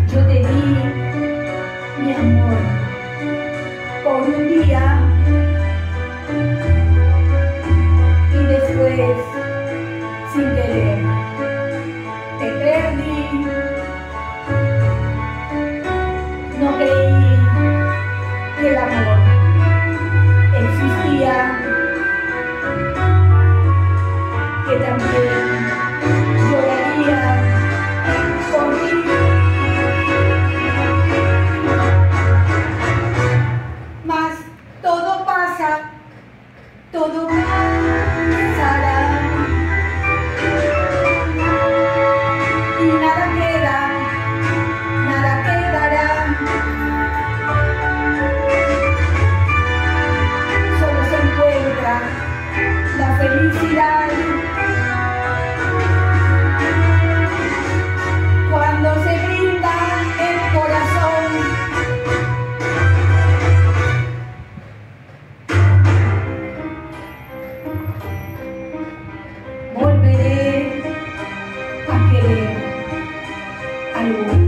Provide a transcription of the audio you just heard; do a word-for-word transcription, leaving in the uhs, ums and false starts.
Yo te di mi amor por un día y después, sin querer, te perdí. No creí que el amor existía, que también lloraría por ti. Mas todo pasa, todo pasará y nada queda, nada quedará. Solo se encuentra la felicidad cuando se brinda el corazón. Volveré a querer algo.